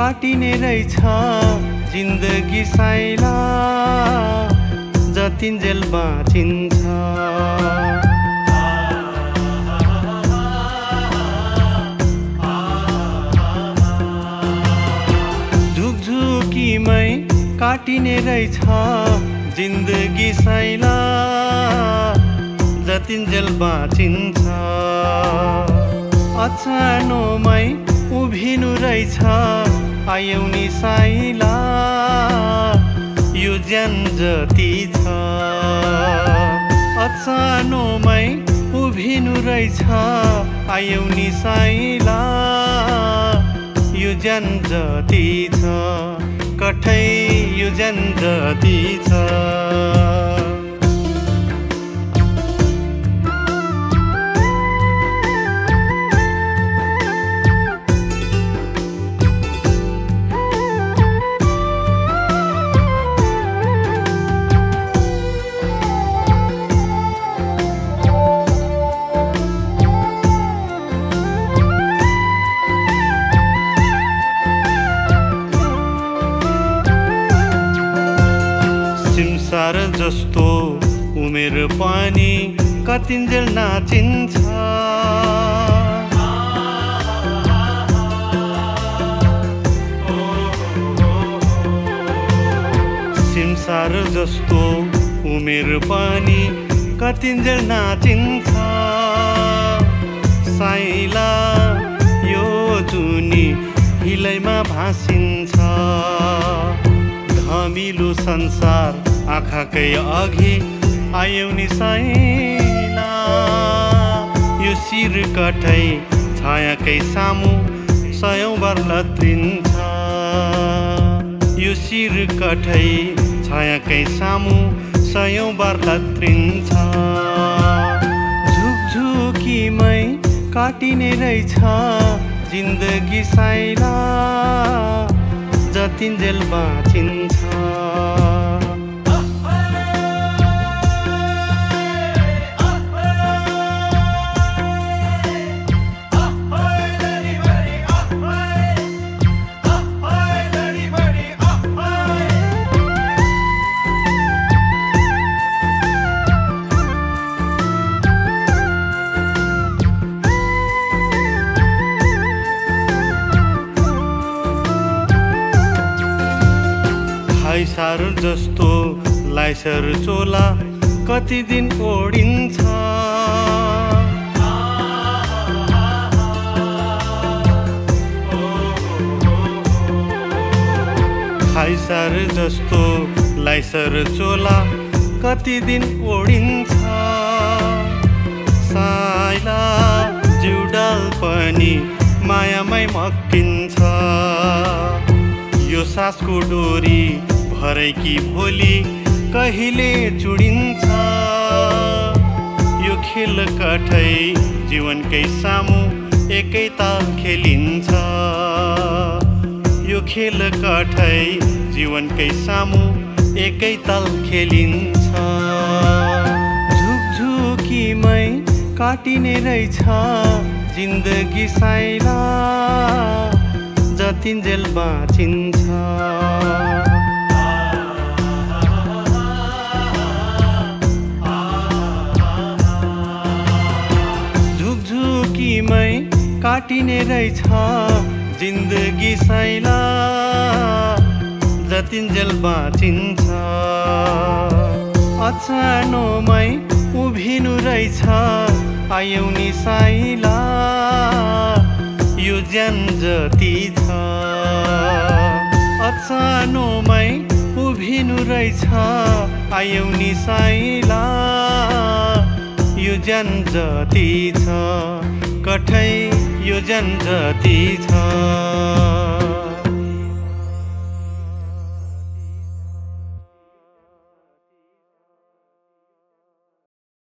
काटिने रहेछ जिन्दगी साइला जतिन्जेल बाँचिन्छ। झुकझुकीमै काटिने रहेछ जिन्दगी साइला जतिन्जेल बाँचिन्छ। अचानोमै उभिनु रहेछ आयौ नि साइला यो ज्यान जति छ। अचानोमै उभिनु रहेछ आयौ नि साइला यो ज्यान जति छ। कठै यो ज्यान जति छ। सिमसार जस्तो उमेर पनि कतिन्जेल नाचिन्छ। सिमसार जस्तो उमेर पनि कतिन्जेल नाचिन्छ। साइला यो जुनी हिलैमा भासिन्छ। धमिलो संसार आँखाकै अघि आयौ नि साइला यो शिर कठै छायाकै सामु सयौं बार लत्रिन्छ। यो शिर कठै छायाकै सामु सयौं बार लत्रिन्छ। झुकझुकीमै काटिने रहेछ जिन्दगी साइला जतिन्जेल बाँचिन्छ। खाइसार जस्तो लाइसर चोला कति दिन ओढिन्छ। खाइसार जस्तो लाइसर चोला कति दिन ओढिन्छ। साइला जिउडाल पनि मायामै मक्किन्छ। यो सासको डोरी भरै कि भोलि कहिले चुडिन्छ। यो खेल कठै जीवनकै सामु एकै ताल खेलिन्छ। यो खेल कठै जीवनकै सामु एकै ताल खेलिन्छ। झुकझुकीमै काटिने रहेछ जिन्दगी साइला जतिन्जेल बाँचिन्छ। झुकझुकीमै काटिने रहेछ जिन्दगी साइला जतिन्जेल बाँचिन्छ। अचानोमै उभिनु रहेछ आयौ नि साइला यो ज्यान जति छ। अचानोमै उभिनु रहेछ आयौ नि साइला यो ज्यान जति छ। कठै यो ज्यान जति छ।